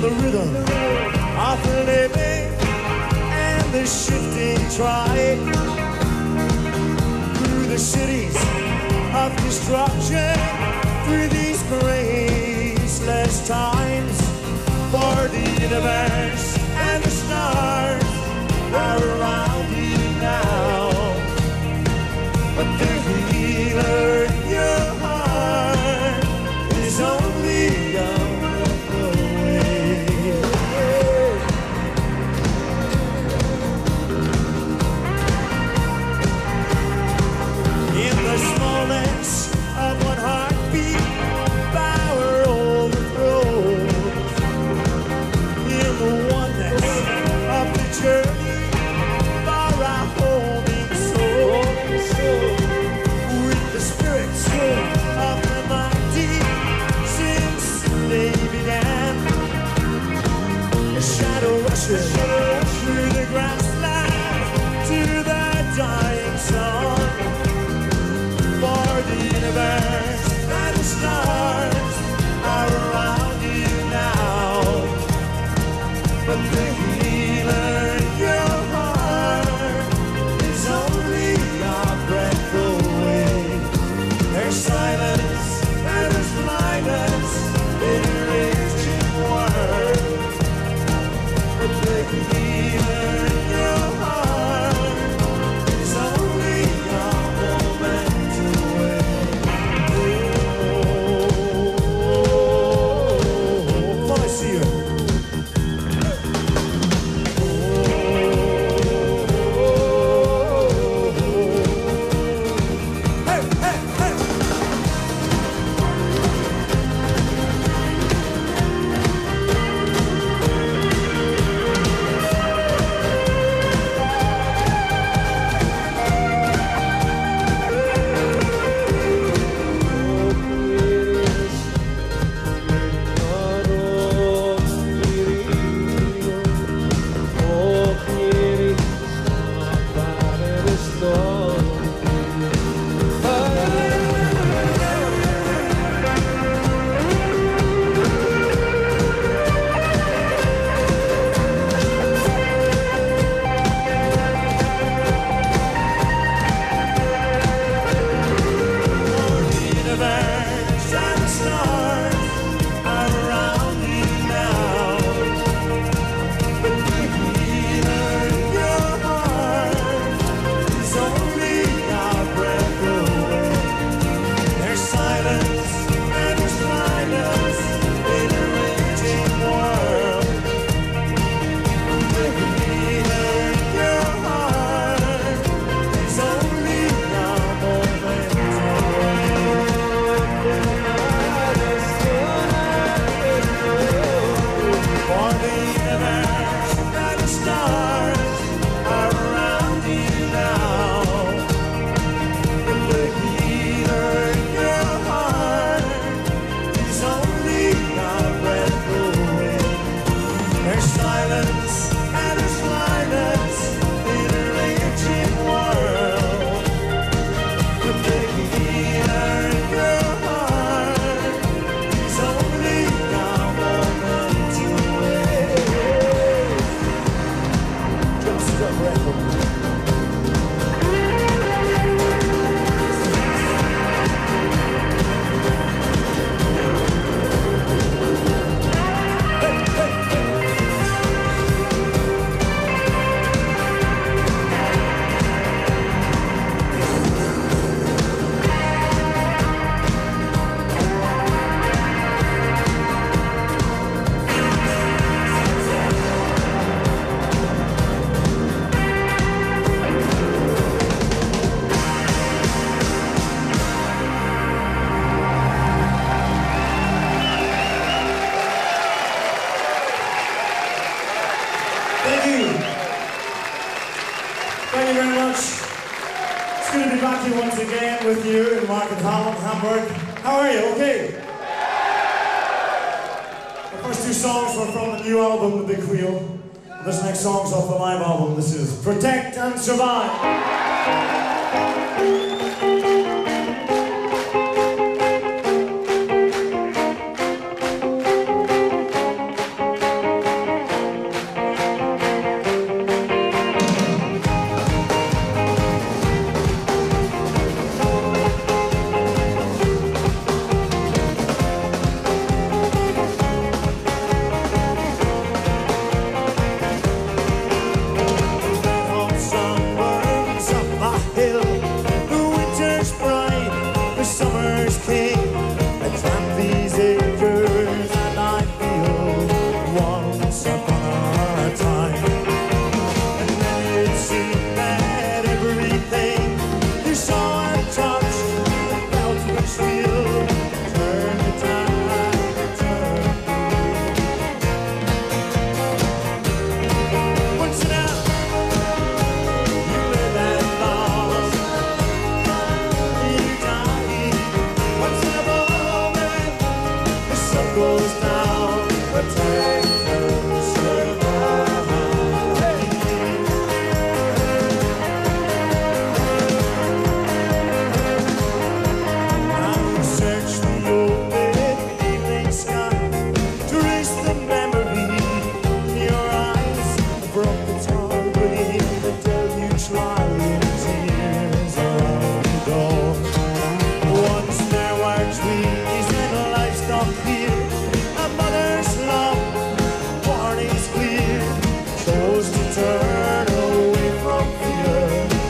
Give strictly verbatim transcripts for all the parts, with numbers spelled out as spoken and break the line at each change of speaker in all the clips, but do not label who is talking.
the rhythm of the living and the shifting tide. Through the cities of destruction, through these graceless times, for the universe and the stars are around you now. But the healer in your heart is only a breath away. In the smallness of one heartbeat, power overthrows. In the oneness of the journey, for our holding soul. With the spirits of the mighty, since they began, a shadow rushes through the grassland to the dying sun. For the universe and the stars are around you now. But the healer in your heart is only a breath away. There's silence and there's blindness in a raging world. But the healer in your heart is only a moment away. Oh, oh, I see you. With you in Markthalle, Hamburg. How are you? Okay. The first two songs were from the new album, The Big Wheel. This next song's off the live album. This is Protect and Survive. sun goes down, protect and survive. Now search the open evening sky to erase the memory in your eyes. The broken heart beneath the deluge lying tears around the door. Once there were trees and livestock here, a mother's love, warnings clear, chose to turn away from fear.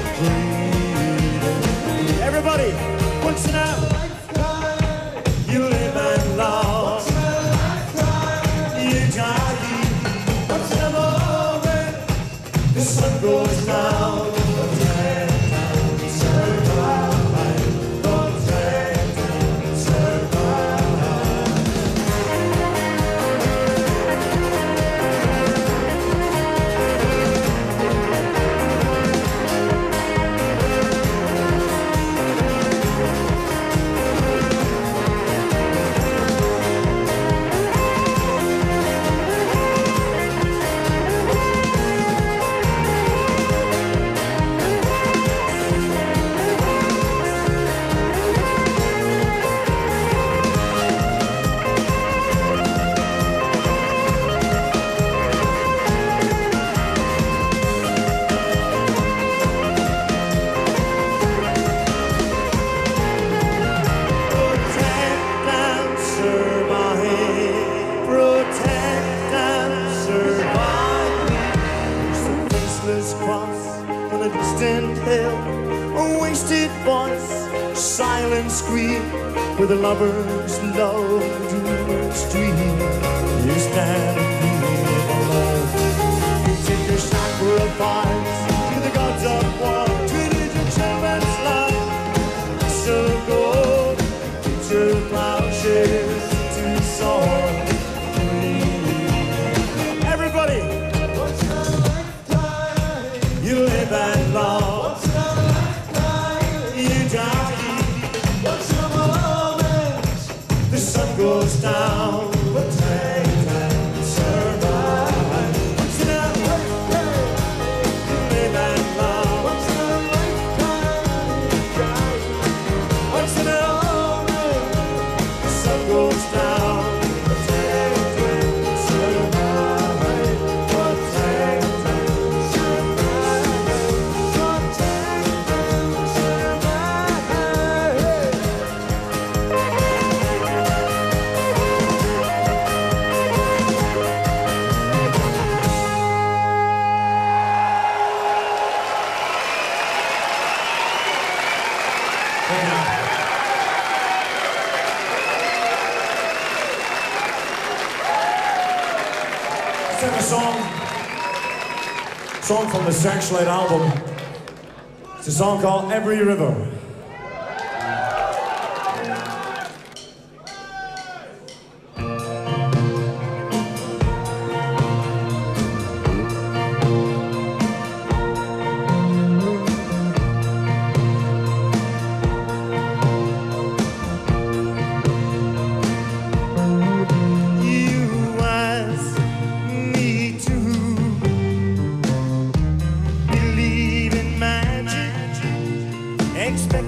Breathe. Everybody, once in a lifetime, you live and love. You die. Once in a moment, the sun goes down. Protect and survive. Protect and survive. Protect and survive. Protect and survive. There's a faceless cross on a distant hill, a wasted voice, silent scream, with a lover's love dreamer's dream. You stand and feel alone. You take your sacrifice to the gods of war, treated your children's life. So go to plowshares to soar free. Everybody, once in a lifetime, you live and love. Once in a lifetime, you die. Once in a moment, the sun goes down. Protect and survive. Once in a lifetime, you live and love. Once in a lifetime, you die. Once in a moment, the sun goes down. Protect and survive. Protect and survive. Protect and survive. Let's have a song, song from the Searchlight album. It's a song called Every River. You ask me to believe in magic, expect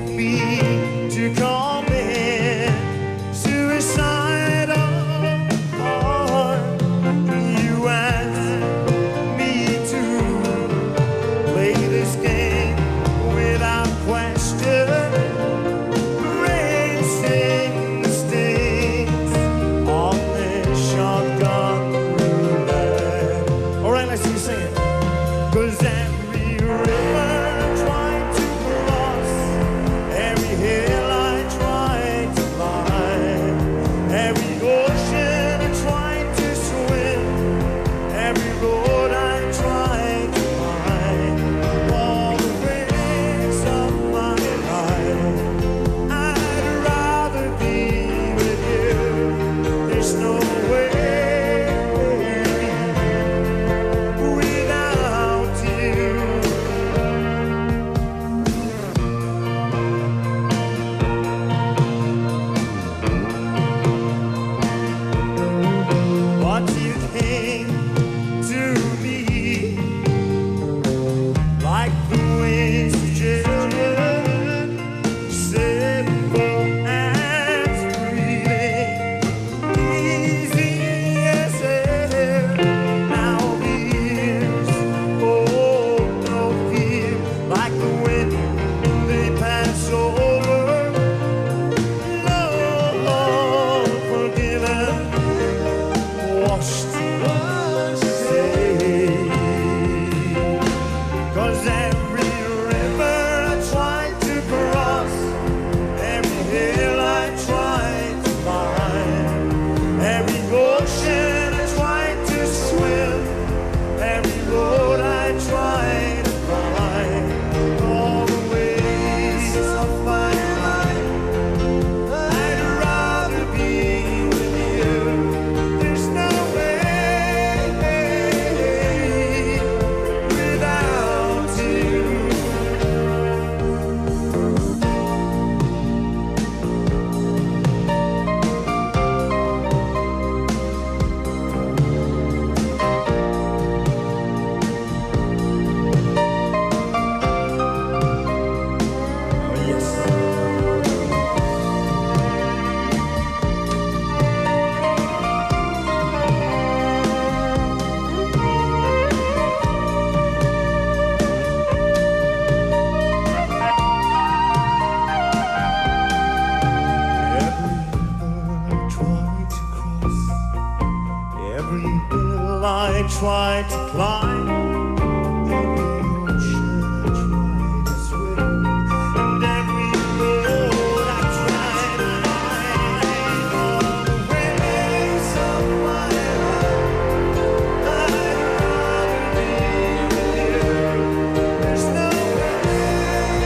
tried to climb, every ocean I tried to swim, and every road I tried to find. On the waves of my life, I'd rather be with you. There's no way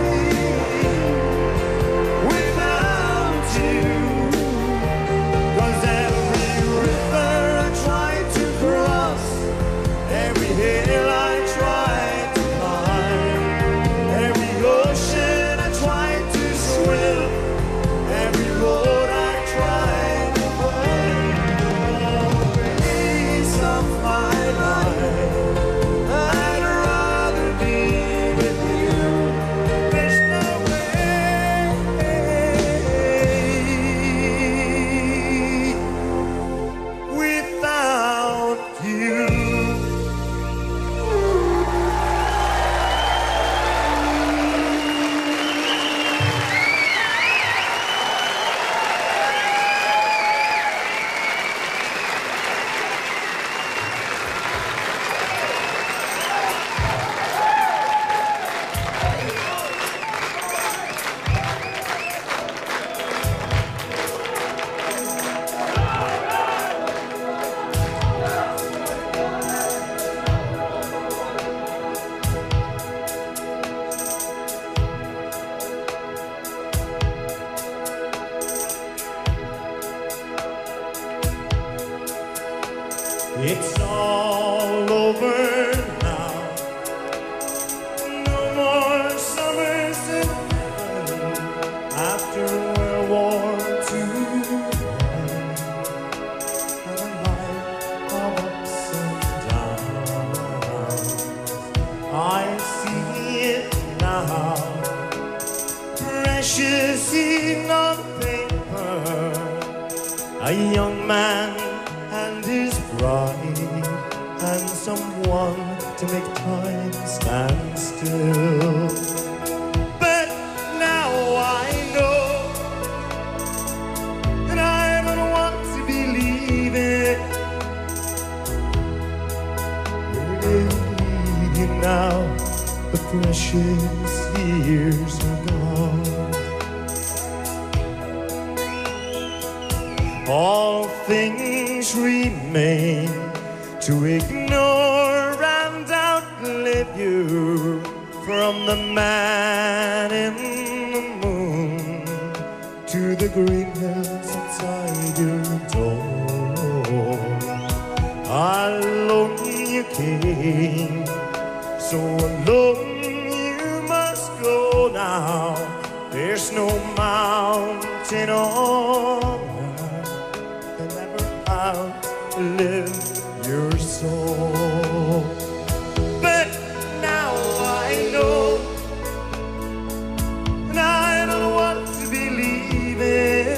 without you, 'cause every river I tried to cross, every hill I tried to climb, every ocean I tried to swim, every road I tried to find. All the days of my life, I'd rather be with you. There's no way without you. It's all over now. No more summers in heaven after World War Two. And a life of ups and downs. I see it now. Precious ink on paper. A young man and his bride, and someone to make time stand still. But now I know, and I don't want to believe it. Where is leading now? The precious years are gone. All things remain to ignore and outlive you, from the man in the moon to the green hills outside your door. Alone you came, so alone you must go now. There's no mountain on outlive your soul. But now I know, and I don't want to believe it.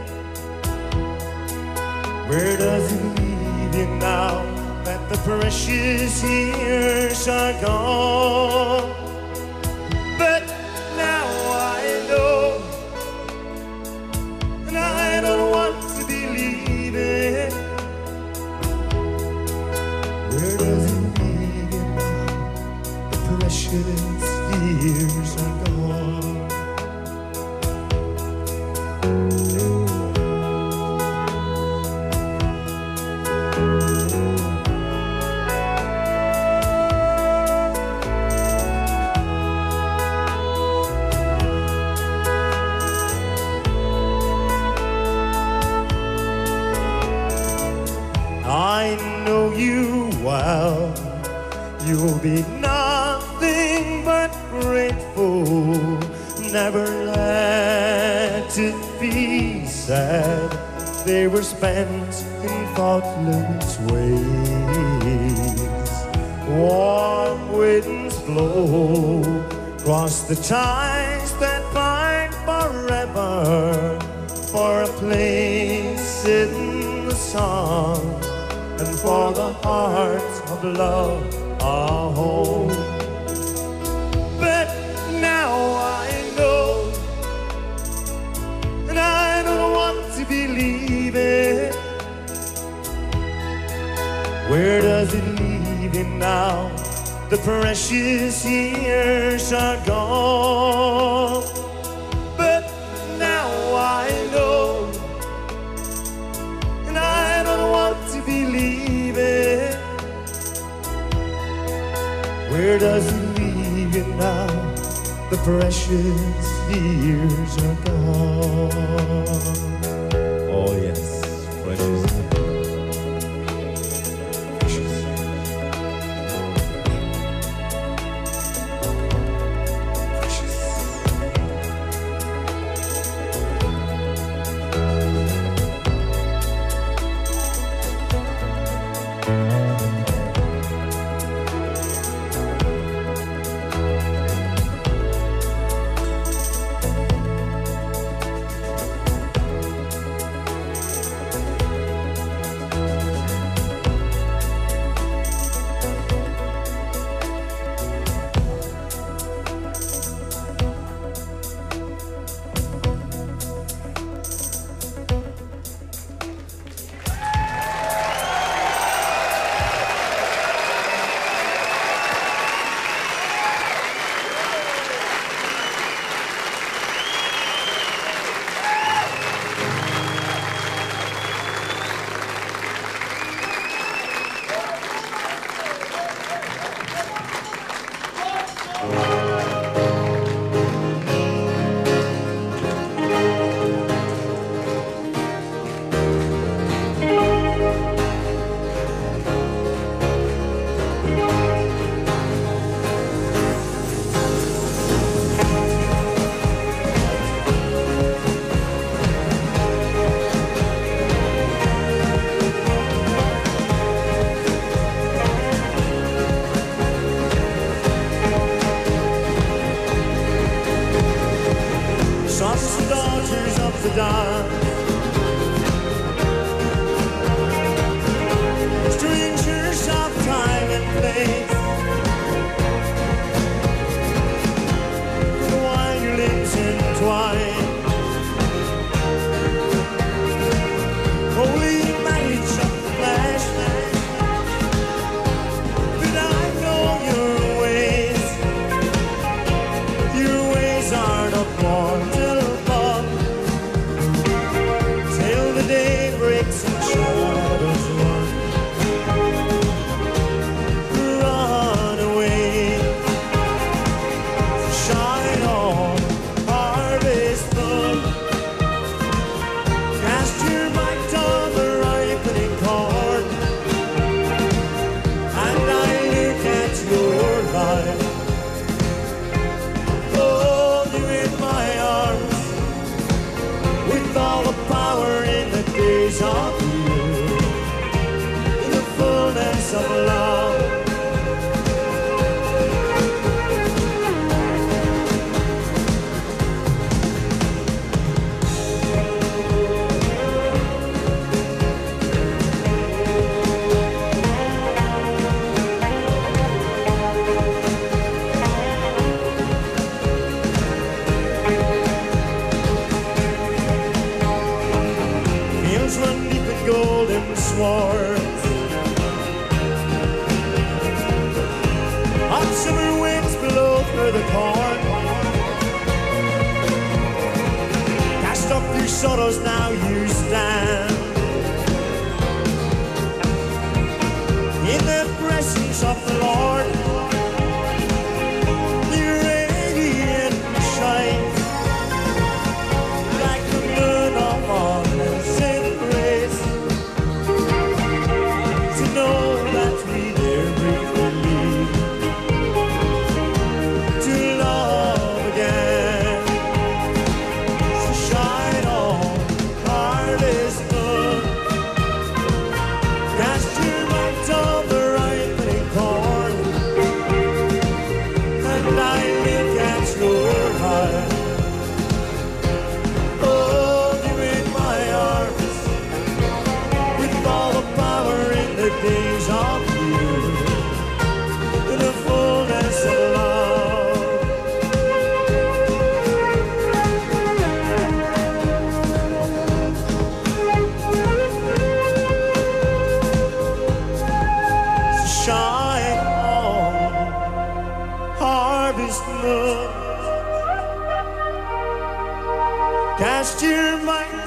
Where does it lead you now that the precious years are gone? But now I know, and I don't want to believe it. Where does it lead you now? The precious years are gone. I know you well. You'll be nothing but grateful. Never let it be said they were spent in thoughtless ways. Warm winds blow across the ties that bind forever, for a place in the sun, and for the hearts of love a home. But now I know, and I don't want to believe it. Where does does it leave you now? The precious years are gone. But now I know, and I don't want to believe it. Where does it leave you now? The precious years are gone. Oh yes, precious.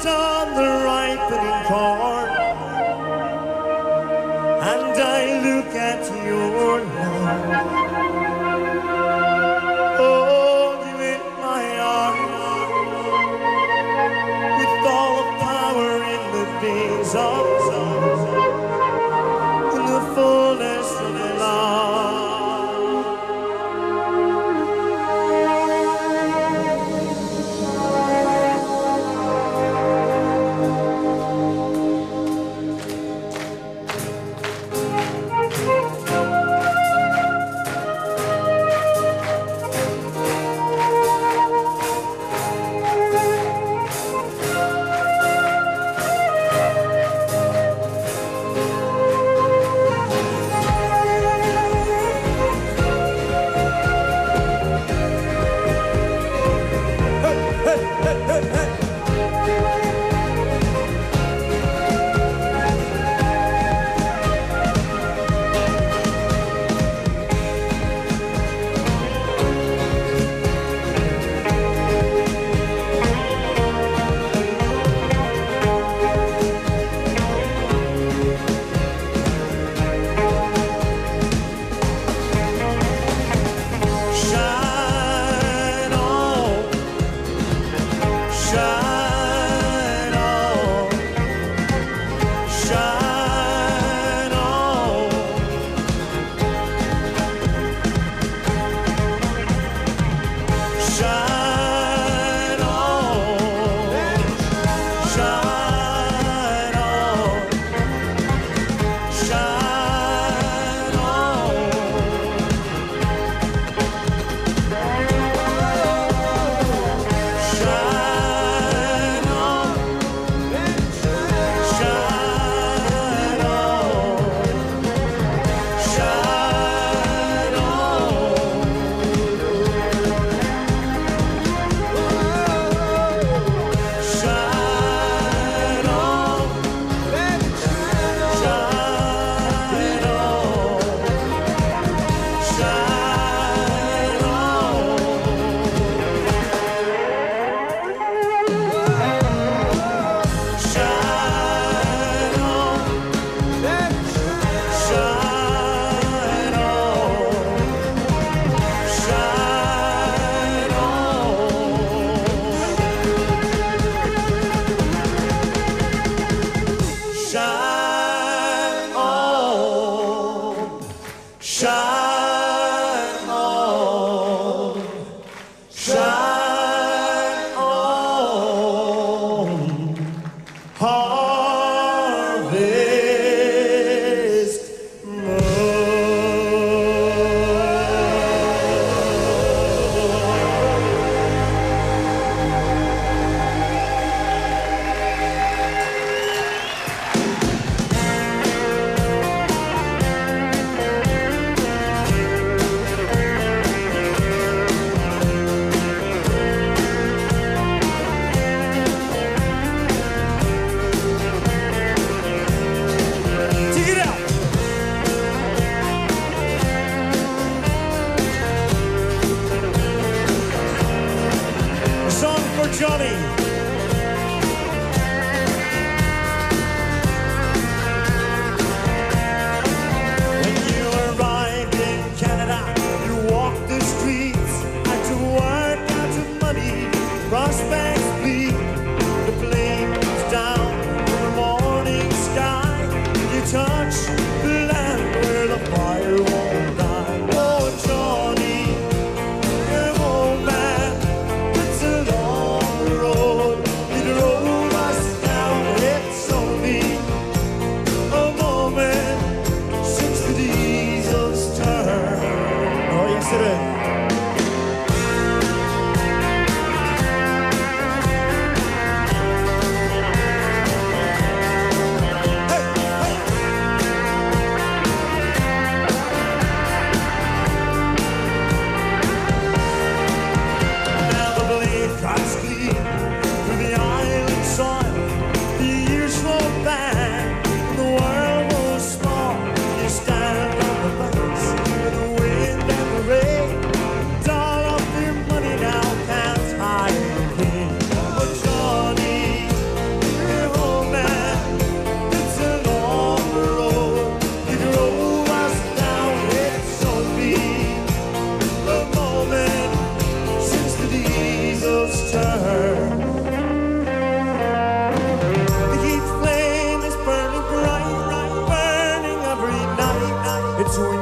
sat on the ripening corn, and I look at your love. Hold you in my arms, with all the power in the days of in the fullness of love.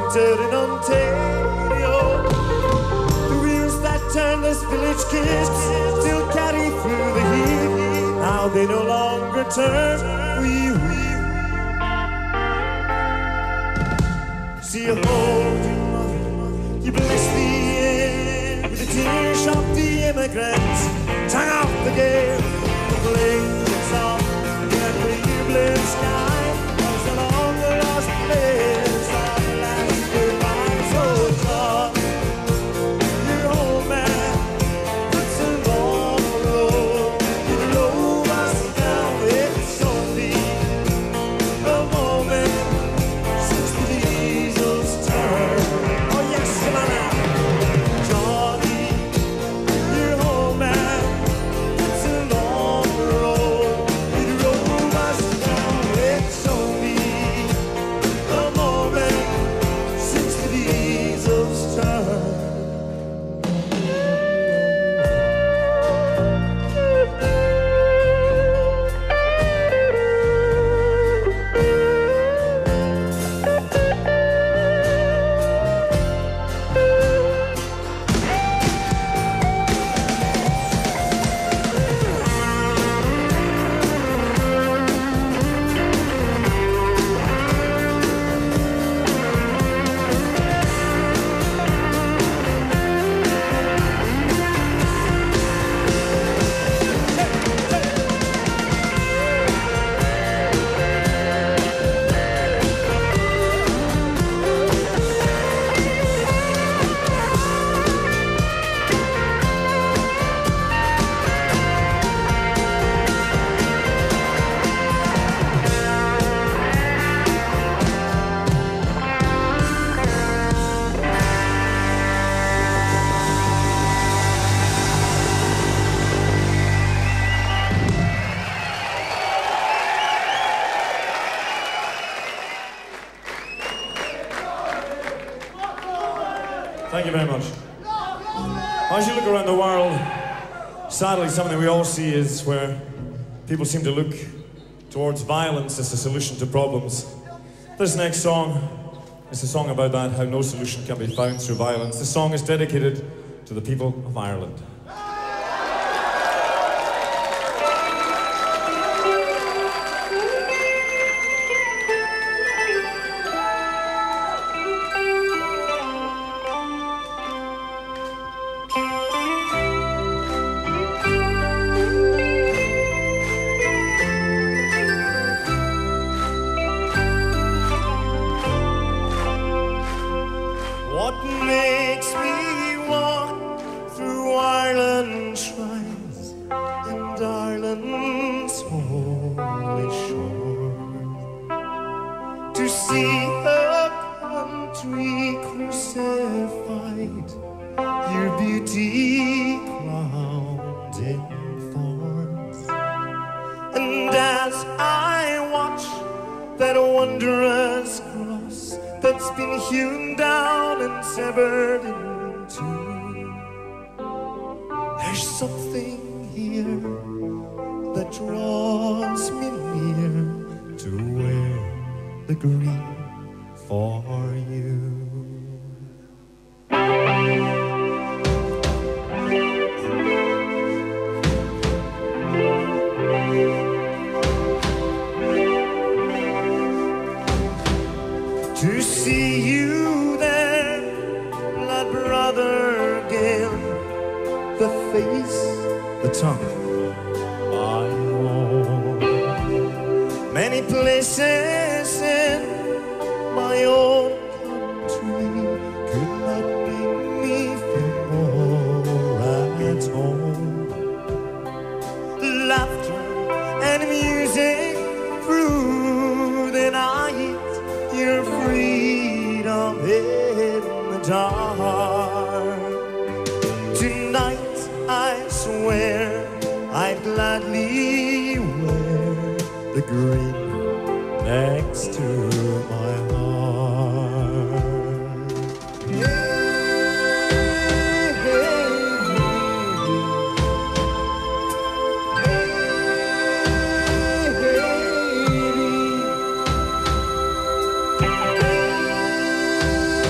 winter in Ontario. The wheels that turn this village kids still carry through the heat. Now they no longer turn, wee wee. See you hold your mother, you bless the air with the tears of the immigrants. Turn off the gale, the blaze off in a clear blue sky. As along the lost place of the last goodbye. So talk, your old man puts a long road. You drove us down, it's only a moment since the diesels turn. Oh yes, come on now. Johnny, your old man puts a long road. You drove us down, it's only a moment since the diesels turn. Thank you very much. As you look around the world, sadly, something we all see is where people seem to look towards violence as a solution to problems. This next song is a song about that, how no solution can be found through violence. This song is dedicated to the people of Ireland. What makes me walk through Ireland's shrines and Ireland's holy shore, to see a country crucified, your beauty crowned in thorns. And as I watch that wondrous cross that's been hewn down and severed in two, there's something here that draws me near to wear the green for you. To see you there, blood brother Gael, the face, the tongue, my own. Many places in my own country could not make me feel more at home. Laughter and music through the night, your freedom in the dark. Tonight I swear I'd gladly wear the green next to my heart. Hey, hey, hey, hey, hey.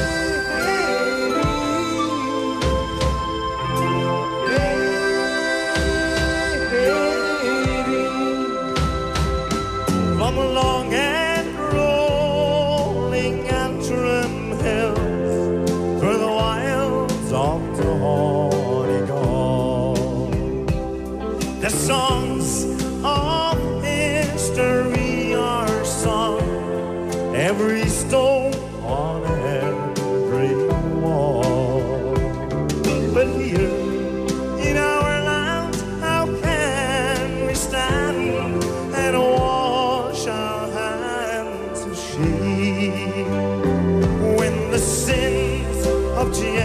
every stone on every wall. But here in our land, how can we stand and wash our hands of shame when the sins of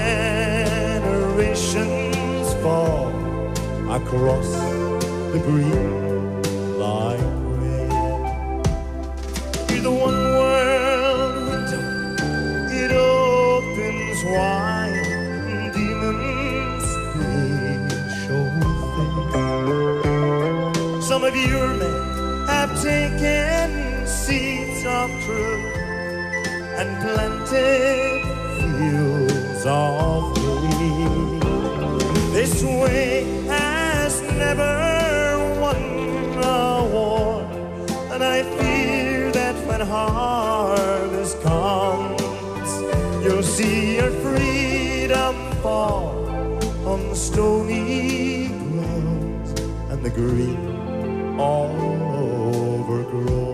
generations fall across the green like rain? You're the one world window, it opens wide, and demons they show face. Some of your men have taken seeds of truth and planted fields of faith. This way has never won a war, and I fear that when harvest comes, you'll see your freedom fall on the stony ground and the green all overgrown.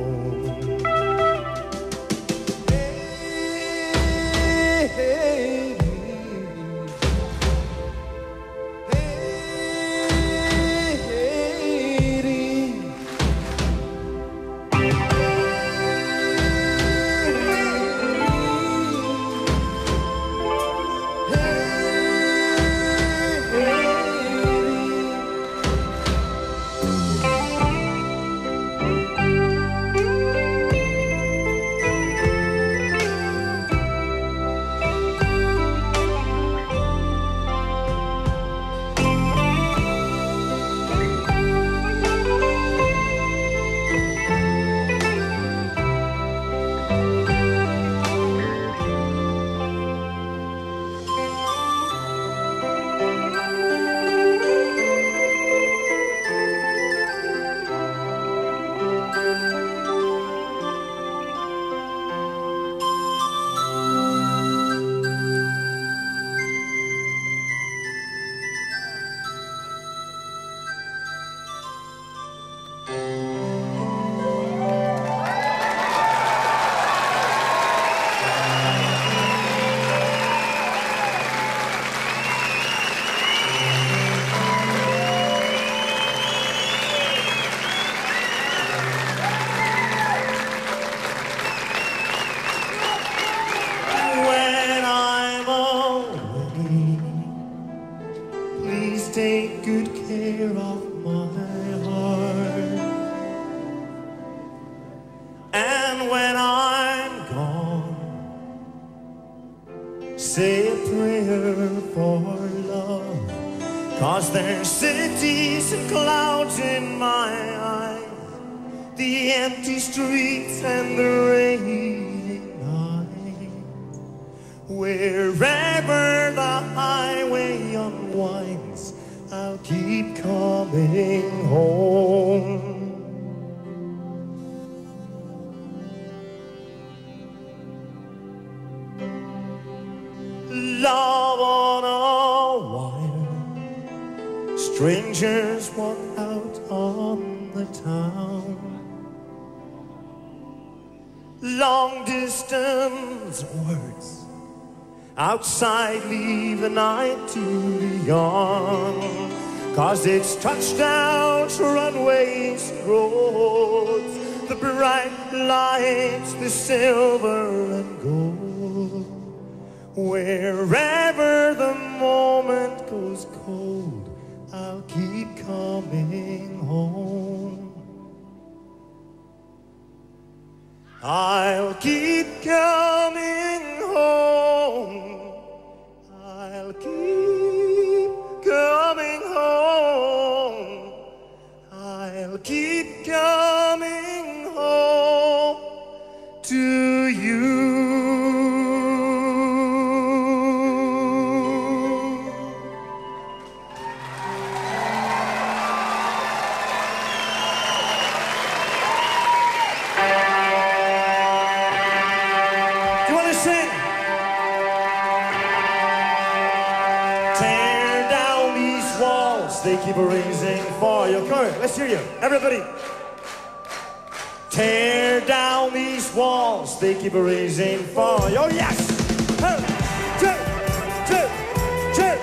Take good care of my heart, and when I'm gone, say a prayer for love, 'cause there's cities and clouds in my eyes, the empty streets and the raining night. Wherever the highway unwinds, I'll keep coming home. Love on a wire, strangers walk out on the town. Long distance words outside leave the night too young, 'cause it's touchdowns, runways, roads, the bright lights, the silver and gold. Wherever the moment goes cold, I'll keep coming home. I'll keep coming home. I'll keep coming home. I'll keep coming home to you. They keep raising for your courage. Let's hear you, everybody. Tear down these walls, they keep raising for you. Oh, yes! One, two, two, two.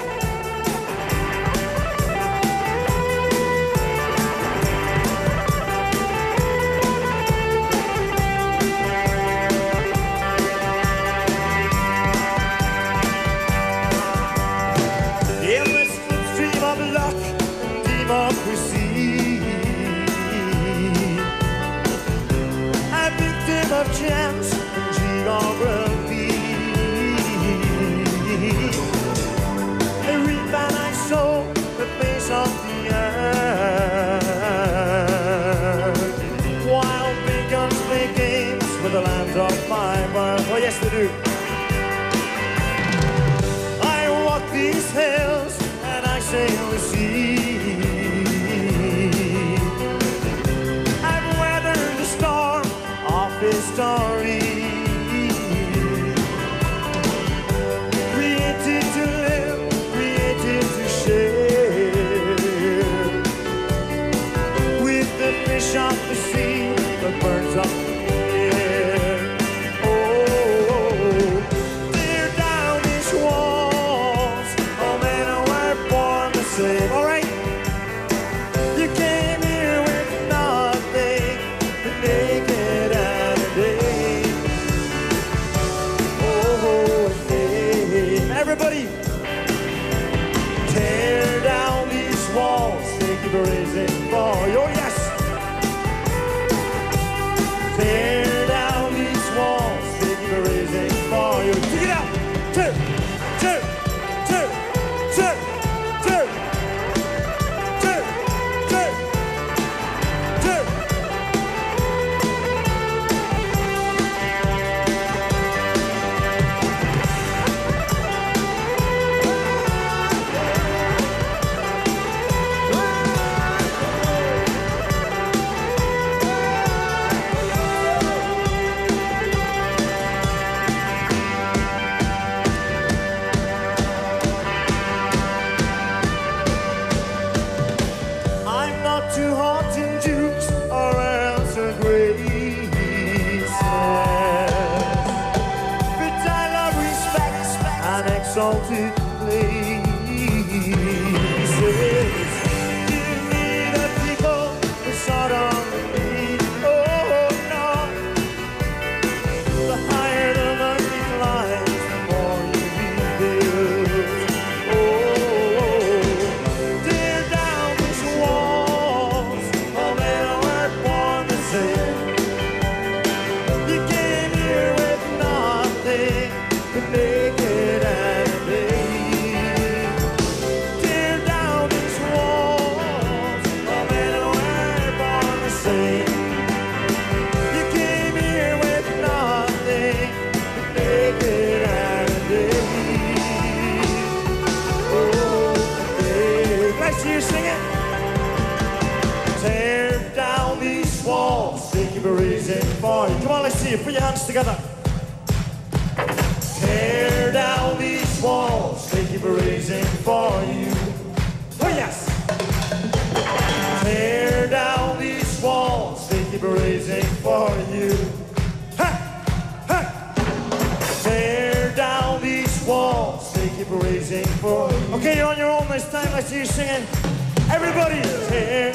In this stream of luck and democracy, a victim of chance and geography. I read by my soul the face of the earth, while big guns play games with the land of my birth. Oh yes they do. I walk these hills and I sail the sea. I've weathered the storm of history, created to live, created to share, with the fish of the sea, the birds of the air. Oh, tear down these walls, oh men were born the same. All right, you came here with nothing, naked and day. Oh, hey. Everybody, tear down these walls, they keep raising for you. Oh, yes. Tear down these walls, they keep raising for you. Take it out. Two, two, two, two, two, two, two, two. I'm not too hot in dukes or else a graces, but I love respect and exalted places. Give me the people who sort on the need. Oh no, the higher the mountain climbs, the more you rebuild. Oh, tear down these walls, oh men were born the same. You came here with nothing, but naked and naked. Tear down these walls, oh men were born the same. You came here with nothing, but naked and naked. Oh, hey. Let's hear you sing it. Tear down these walls, they keep raising for you. Come on, let's see you. Put your hands together. Tear down these walls, they keep raising for you. Oh yes. Tear down these walls, they keep raising for you. Ha! Ha! Tear down these walls, they keep raising for you. Okay, you're on your own this time. Let's hear you singing. Everybody, tear.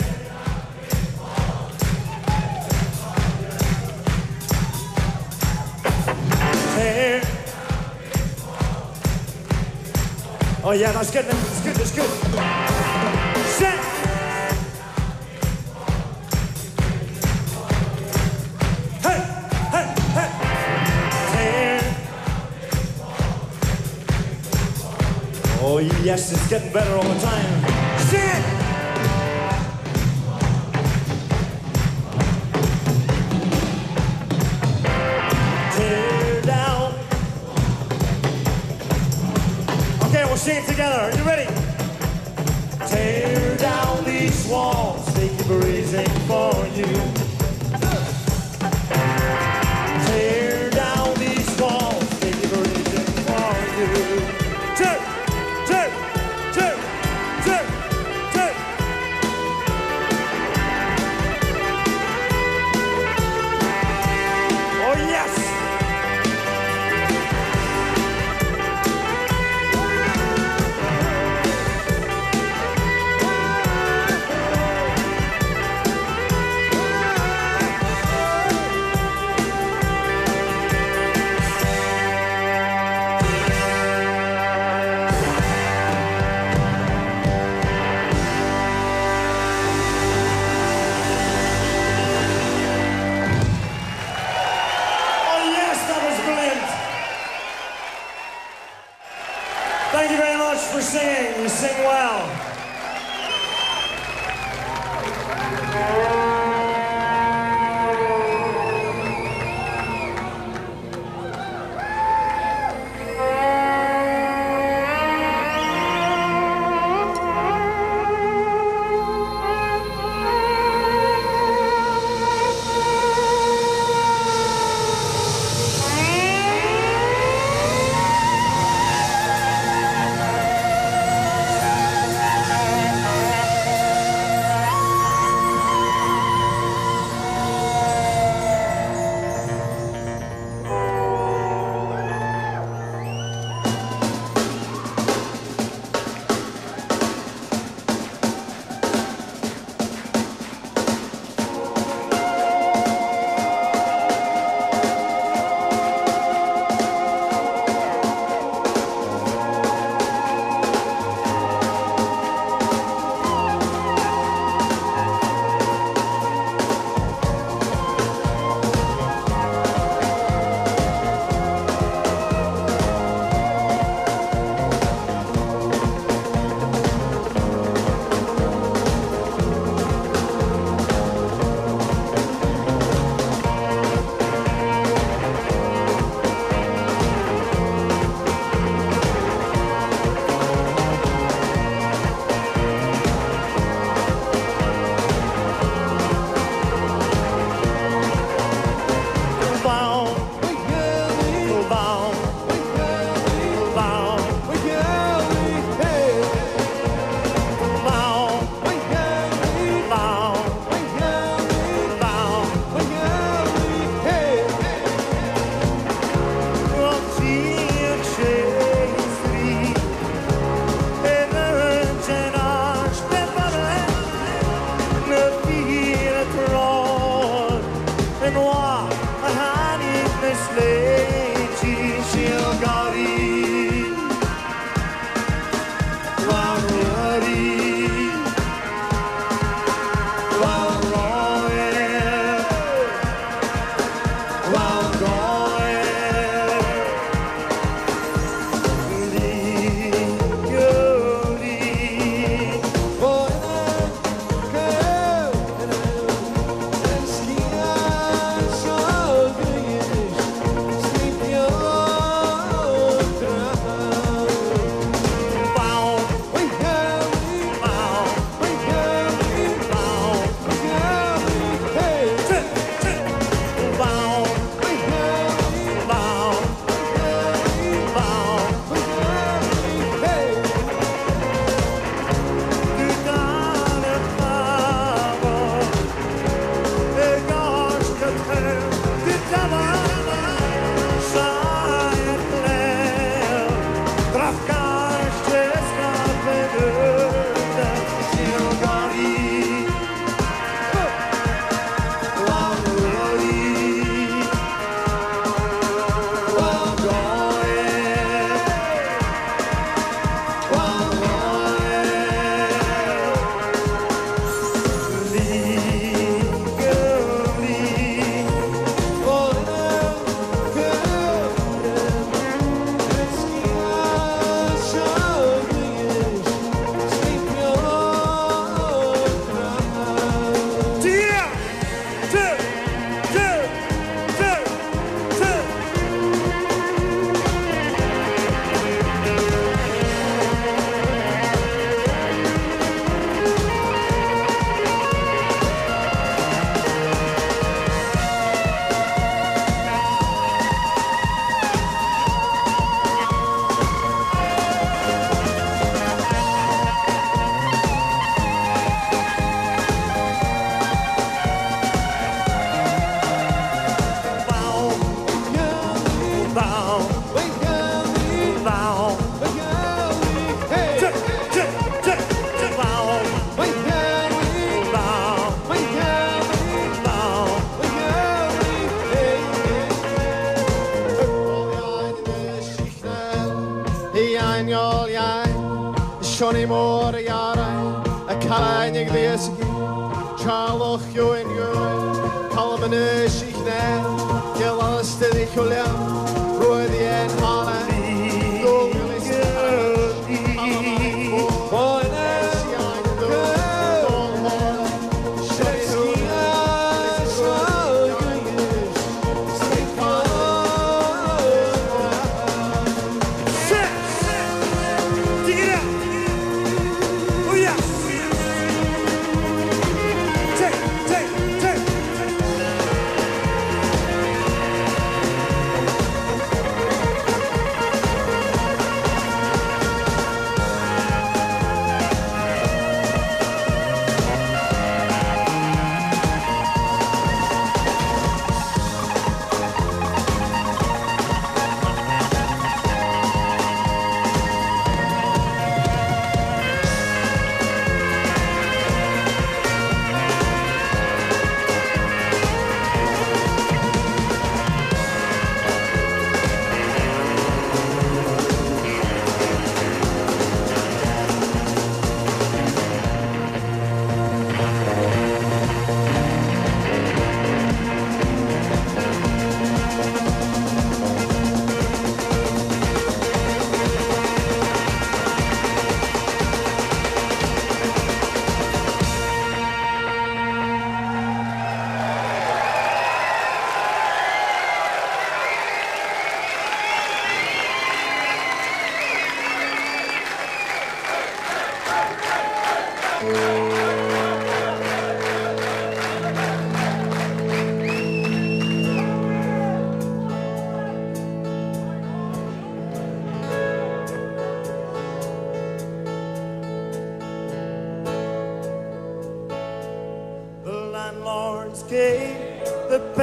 Tear. Oh yeah, that's good. That's good. That's good. Set. Hey, hey, hey. Tear. Oh yes, it's getting better all the time. Set. Tear down. Okay, we'll sing it together. Are you ready? Tear down these walls, they keep raising for you. Tear down these walls, they keep raising for you. Two, two, two, two, two. for singing. You sing well.
Johnny Moore Yara, a Kalainig Leski, Charloch Yoin Yoin, Kalmane Shichne, Gelastin Kuliam, Rudy and Hana, Douglas,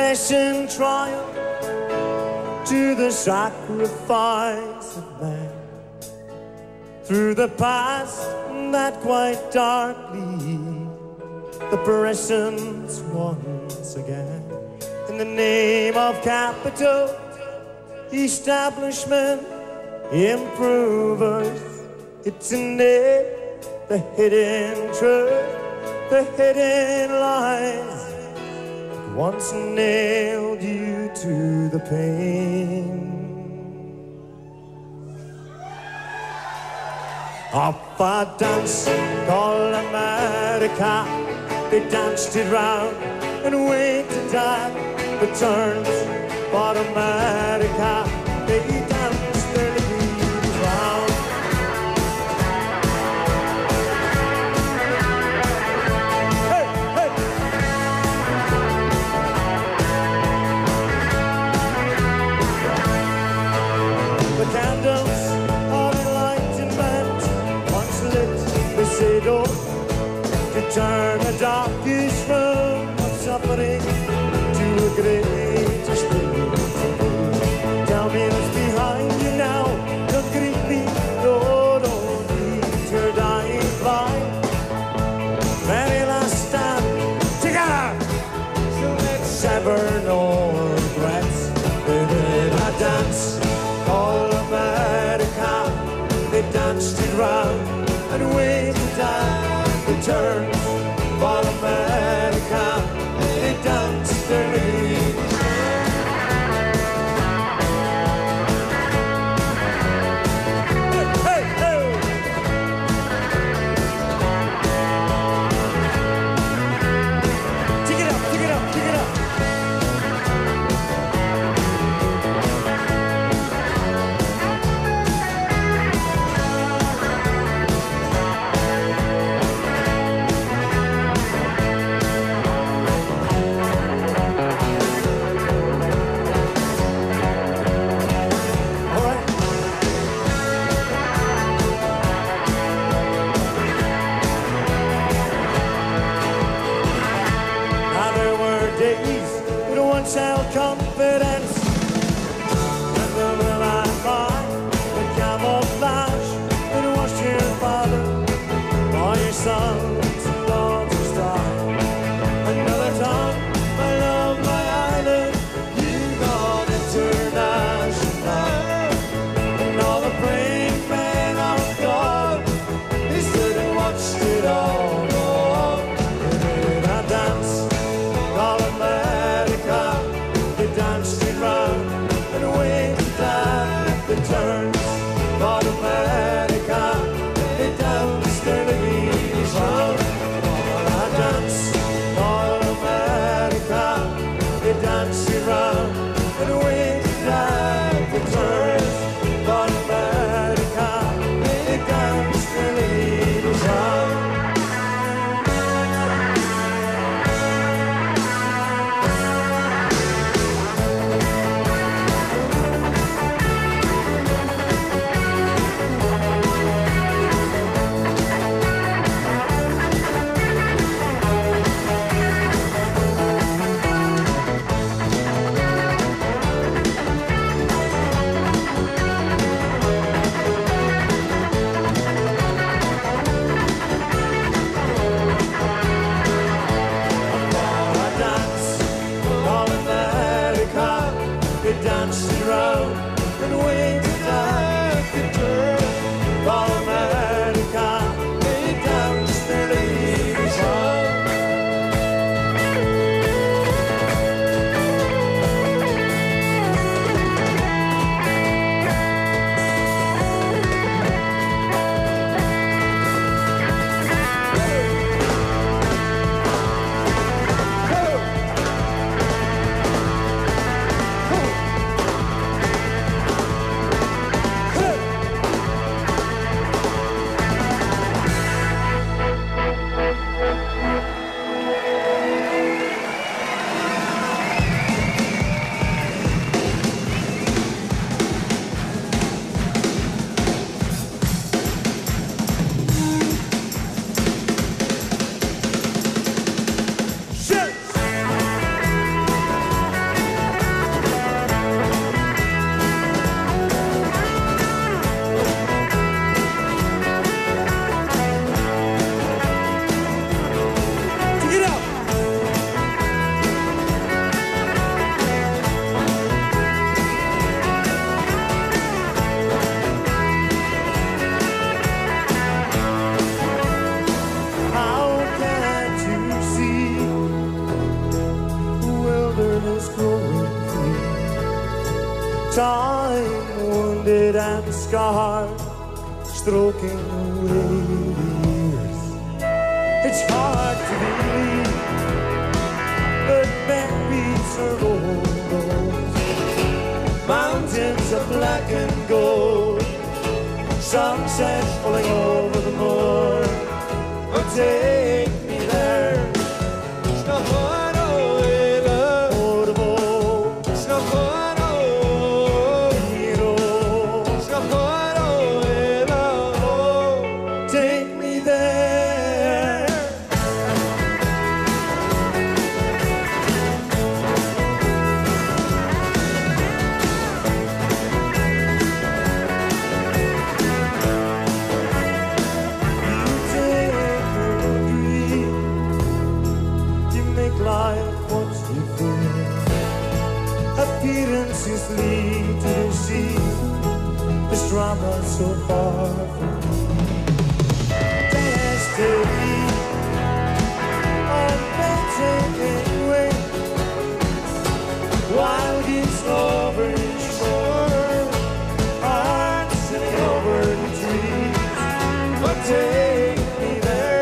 nation triumph to the sacrifice of man. Through the past that quite darkly, the present once again. In the name of capital, establishment, improvers, it's in there, the hidden truth, the hidden lies that once nailed you to the pain. Up a dance called America, they danced it round and waited at the turns for America. They danced their ladies round. Hey, hey. The candles of enlightenment once lit the Siol to turn a darkish room of suffering to a greater state. Tell me what's behind you now. Don't greet me, no, don't leave your dying blind. Very last stand together, so let's sever no regrets. They did a dance called America. They danced it round and waited at the turn for America. They danced their ladies. Hey, hey, hey. Take it up, take it up, take it up. Self-confidence and the will I find the camouflage that washed your father, all your sons and daughters died. Another time, I love my island, you gone international, and all the brave men of God, they stood and watched it all go on. They did a dance called America. They danced it round and waited at the turns for America. They danced their ladies round. All I dance for America. They danced it round and waited at the turns for America. They danced their ladies round. Danced around and waited at the turn for America. They danced their ladies round. time wounded and scarred, stroking away the years. It's hard to believe, but memories are gold. Mountains of black and gold, sunset falling over the moor. Oh, take me there. Appearances lead to deceive. This drama so far from me. Destiny, unbending wing. Wild geese over each shore, hearts sitting over the trees. But take me there.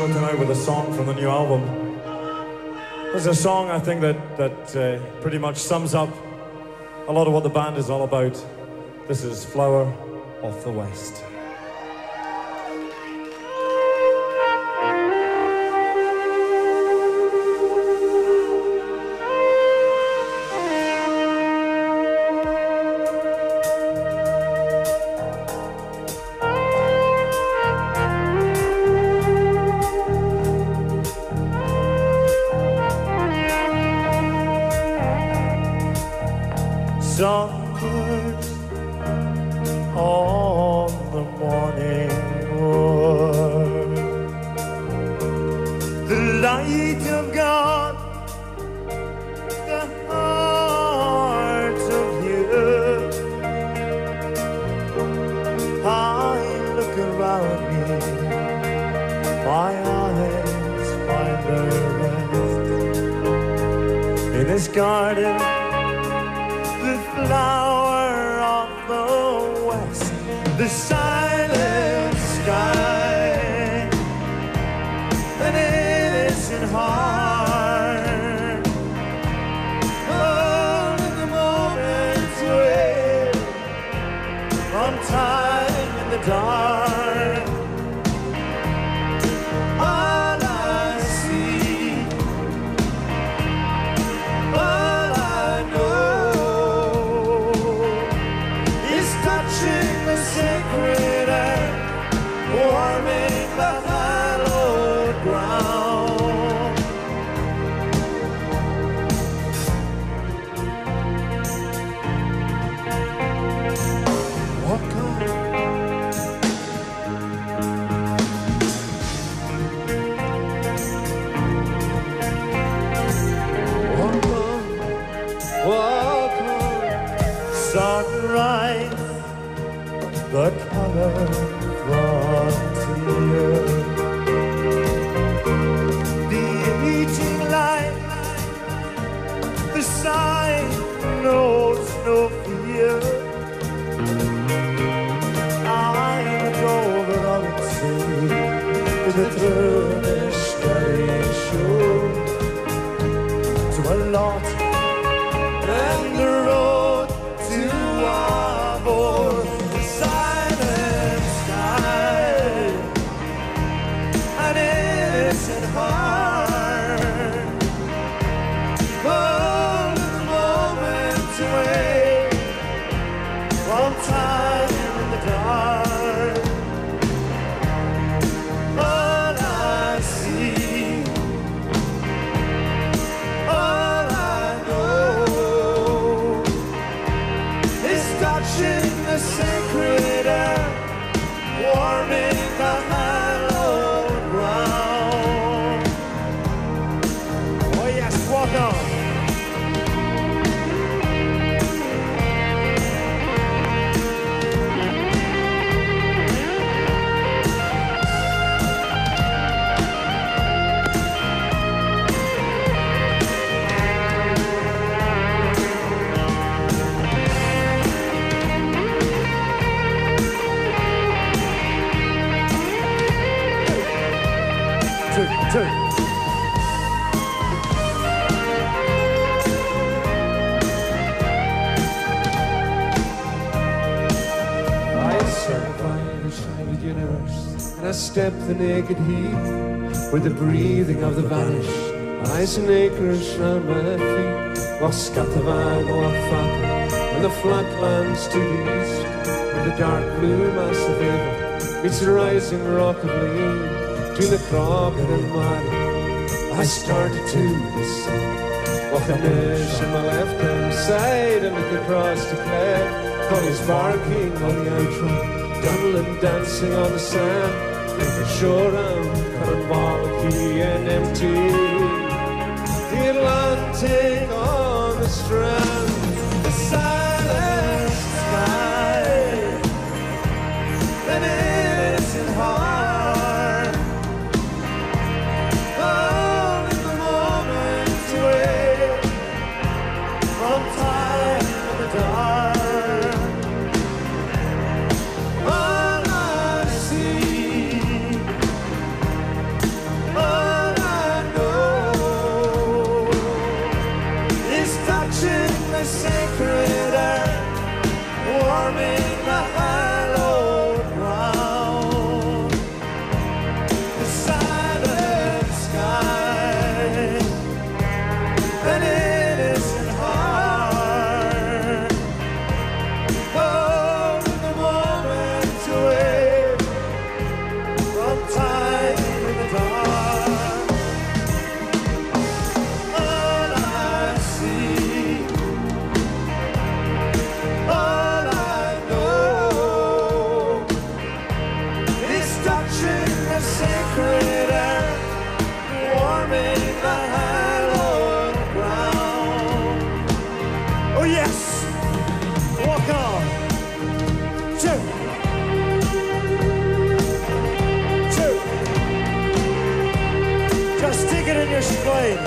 show tonight with a song from the new album. There's a song I think that, that uh, pretty much sums up a lot of what the band is all about. This is Flower of the West.
Songbirds on the morning wood, the light of God, the heart of you. I look around me, my eyes find their rest in this garden. The flower of the west, the silent sky, an innocent heart, only the moments away from time in the dark. All I see, all I know, the sacred air, warming the hallowed ground. Walk on, walk on, walk on, sunrise. The color frontier, the eating light, the sign knows no fear. I go over on the sea with the turnish steady shore to a lot and the road to our board. Heart, all the moments away from time in the dark. All I see, all I know is touching the sacred air, warming the hallowed ground. Walk on. Two, two. And I step the naked heat with the breathing of the vanished. Ice and acres round my feet, walk Scatavag or Fat, and the flatlands to the east, with the dark blue mass of Ava meets the rising rock of Lee, between the Crockett and Mari. I started to descend, walk a niche on my left hand side, and look across to Clare, Connie's barking on the outro. Dublin dancing on the sand, making sure I'm cannonball key and empty. The Atlantic on the strand, the silent sky, an innocent heart, only the moments away from time in the dark. All I see,
the sacred earth, warming the hallowed ground. The silent sky, an innocent heart. Oh, the moment away from time in the dark. All I see, all I know is touching the sacred earth, warming the hallowed ground. Oh yes, walk on. Two, two. Just stick it in your spine.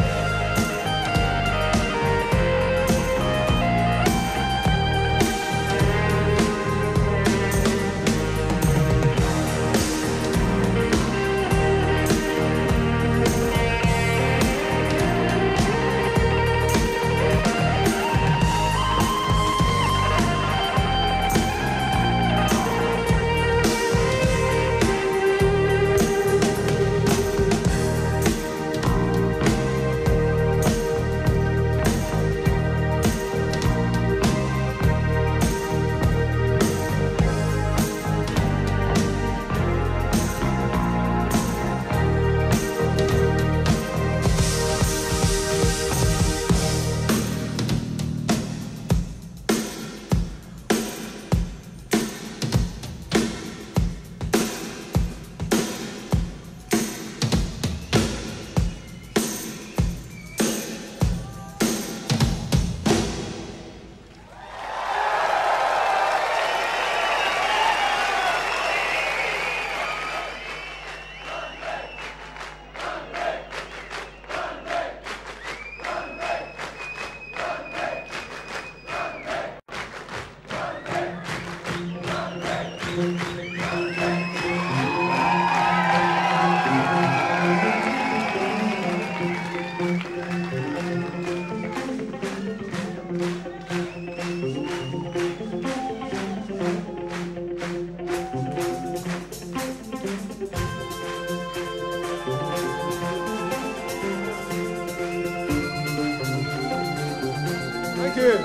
Thank you.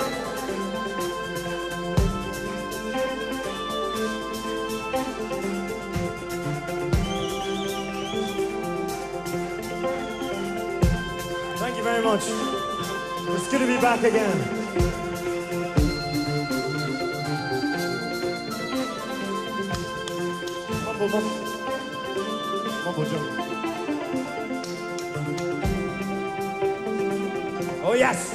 Thank you very much. It's good to be back again. Mumble mumble. Mumble jumble. Oh yes!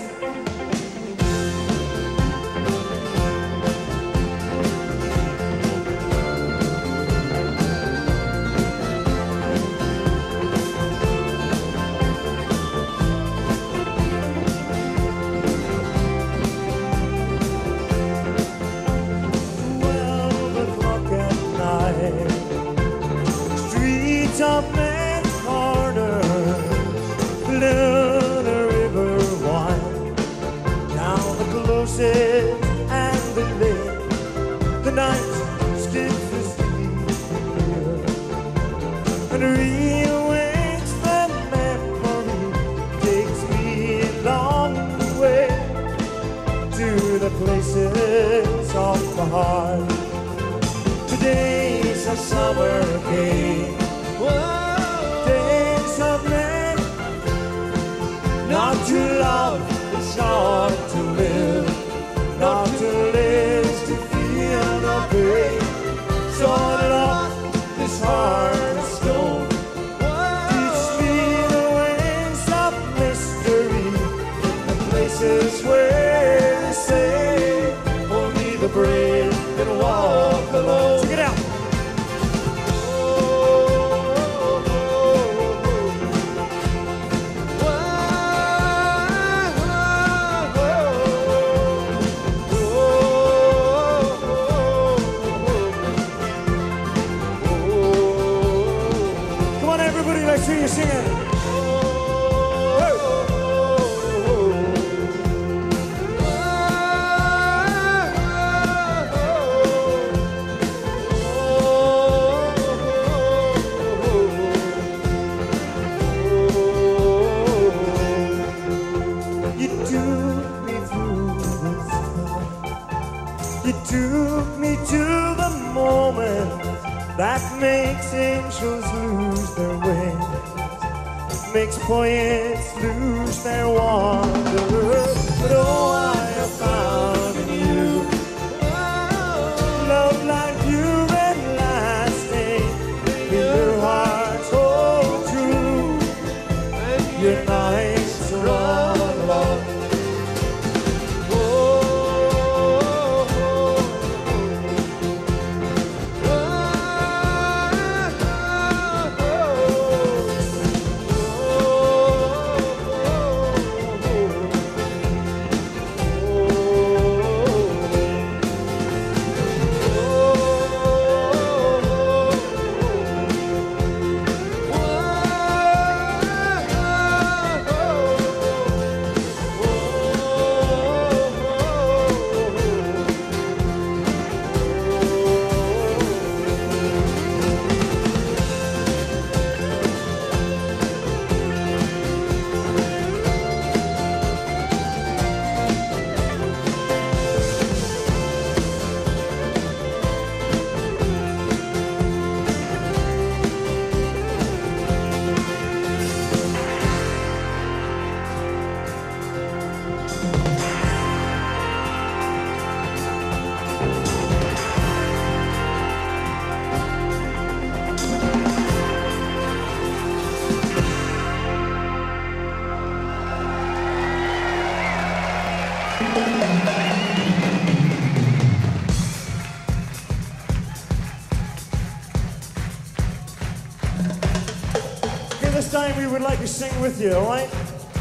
Streets of men corners, below the river wind, down the closest and the lake, the night skips the sea, and reawakes the memory, takes me along the way to the places of the heart. Days of summer came, days of men. Not to love is hard to live, not to live is to feel no pain. So lock this heart of stone, teach me the ways of mystery, the places where they say only the brave can walk alone. Check it out. Come on, everybody, let's hear you sing it. Oh, that makes angels lose their wings, makes poets lose their wonder. But oh, I have found in you love like pure and lasting, your heart so true, and your nights are all alone. This time we would like to sing with you, all right?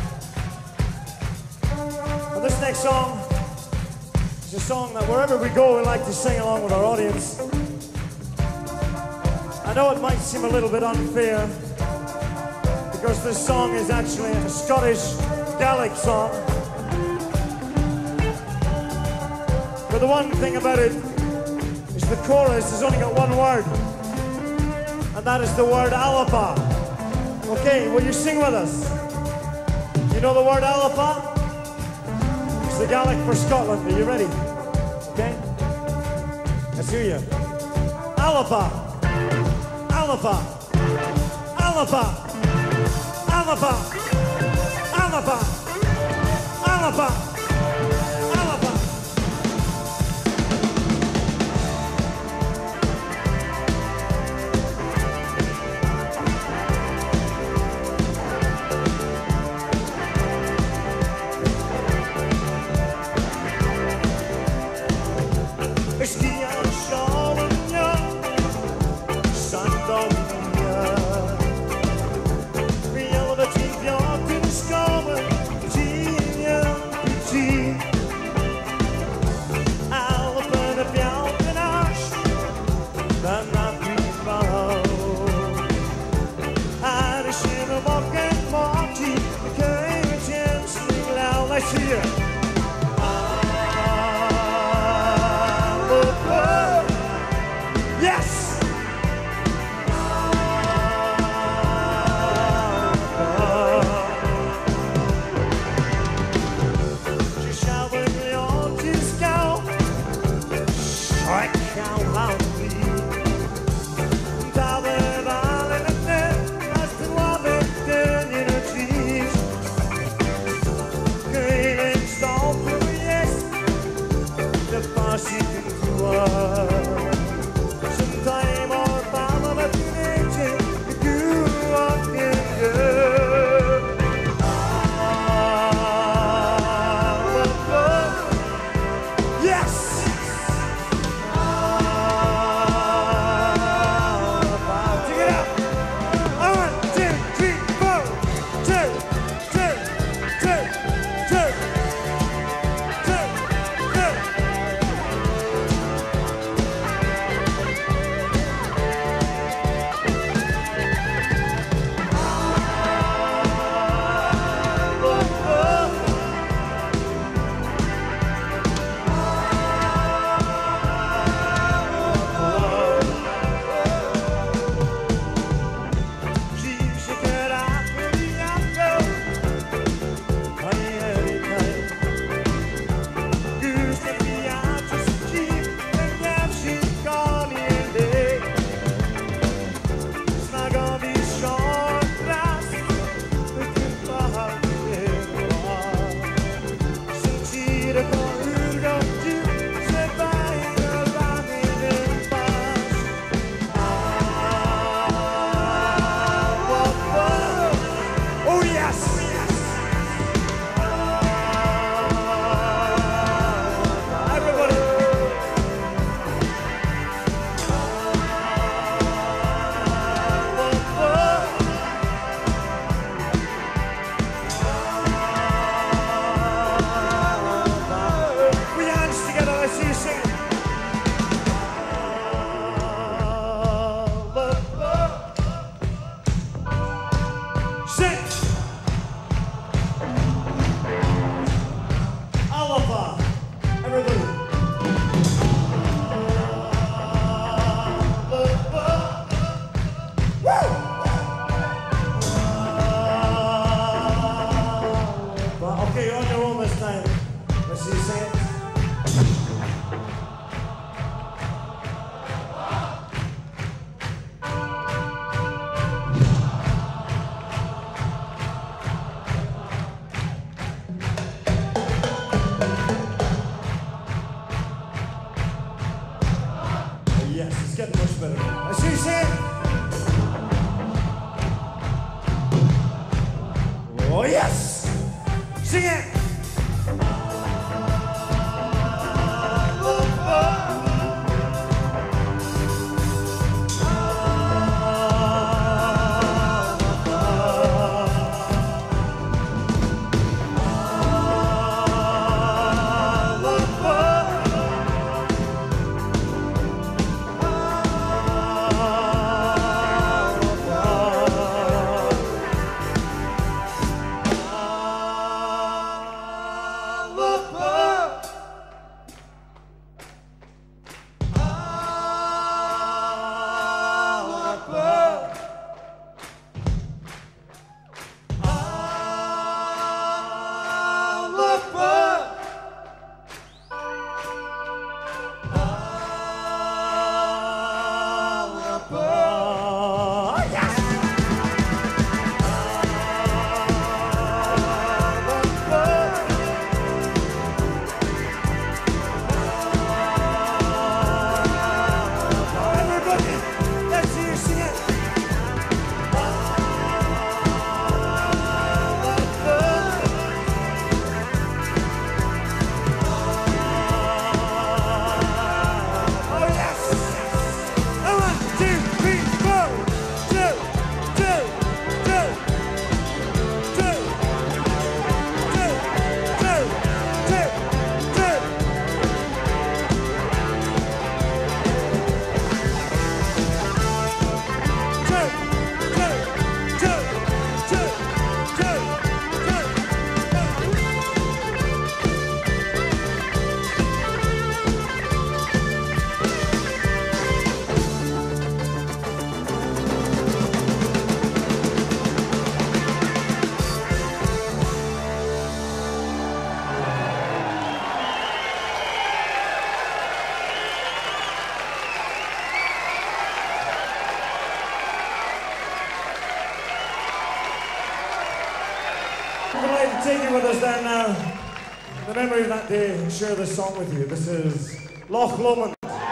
Well, this next song is a song that wherever we go we like to sing along with our audience. I know it might seem a little bit unfair because this song is actually a Scottish Gaelic song. But the one thing about it is the chorus has only got one word, and that is the word Alba. Okay, will you sing with us? You know the word Alba? It's the Gaelic for Scotland. Are you ready? Okay? Let's hear you. Alba, Alba, Alba, Alba, Alba, Alba, Alba.
It's
Okay, you're on your own this time. Let's see you sing it. Yes, it's getting much better. Let's see you sing it. Oh yes! Sing it! Take you with us then now. In the memory of that day, share this song with you. This is Loch Lomond.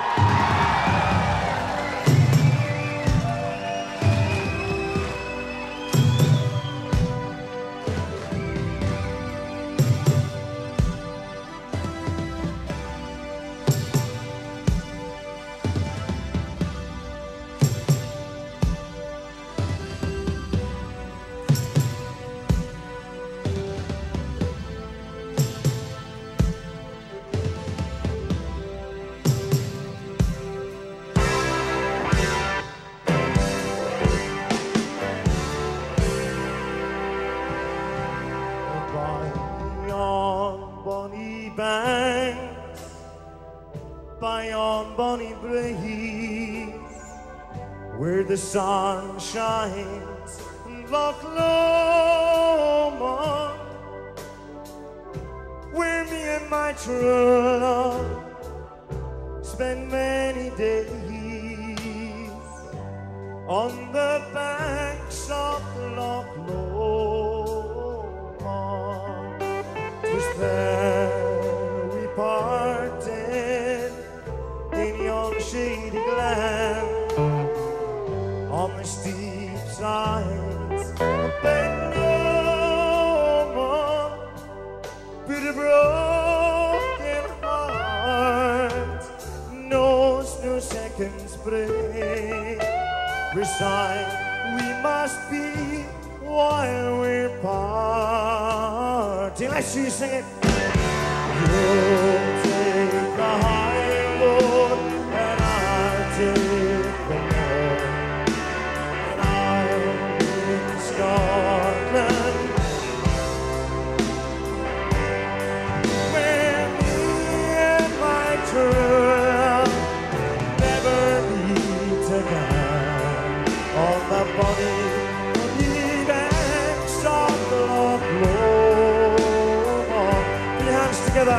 By on bonny breeze, where the sun shines in Loch Lomond, where me and my true love spend many days on the banks of Loch Lomond. 'Twas there we parted in yon shady glen, on the steep sides of Ben Lomond, with a broken heart knows no second spring. Resigned we must be while we're parting. Let's see you sing it. You'll take the high road and I'll take the low, and I'll in Scotland, where me and my true love never meet again, on the bonny, bonny banks of Loch Lomond. together.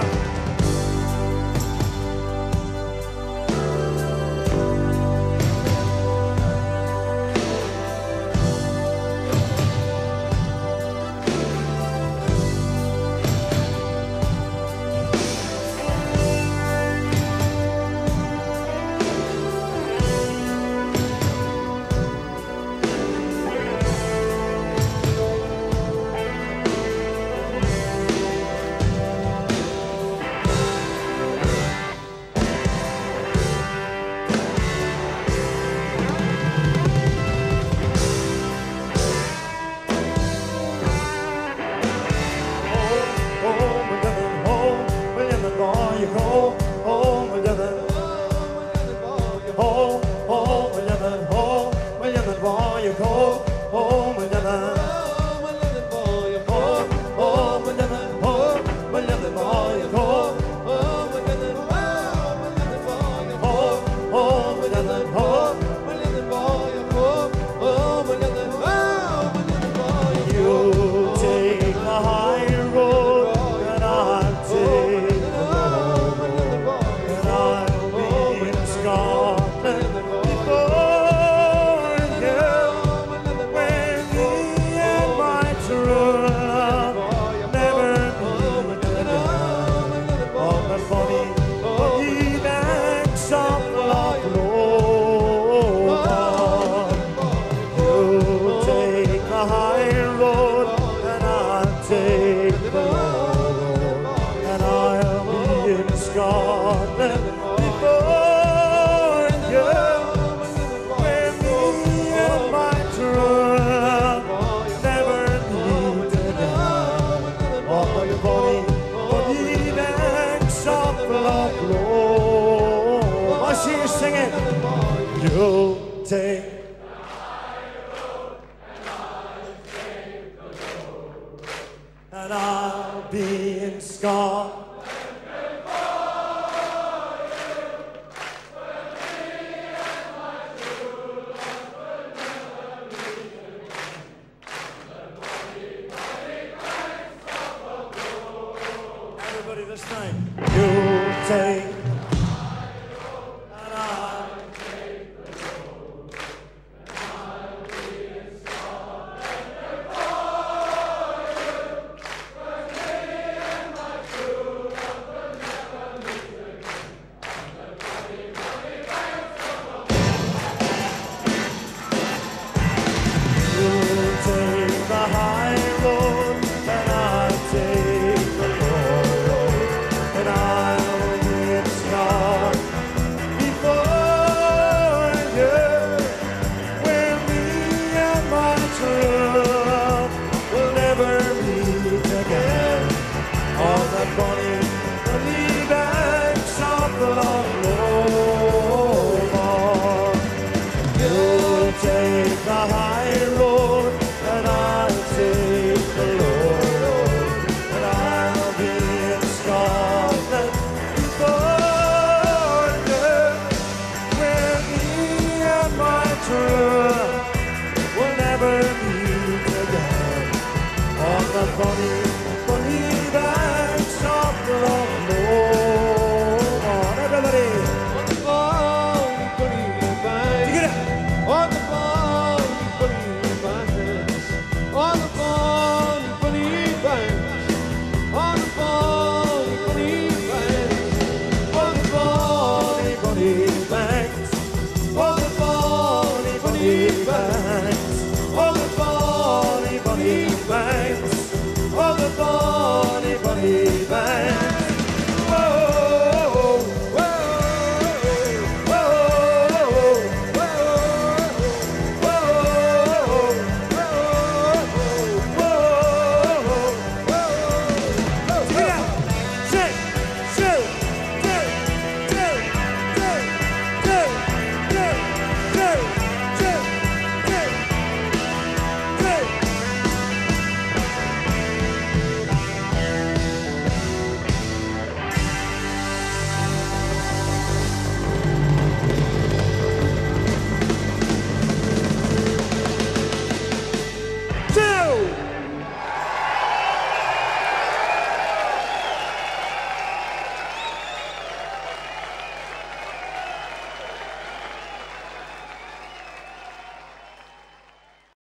Bonnie,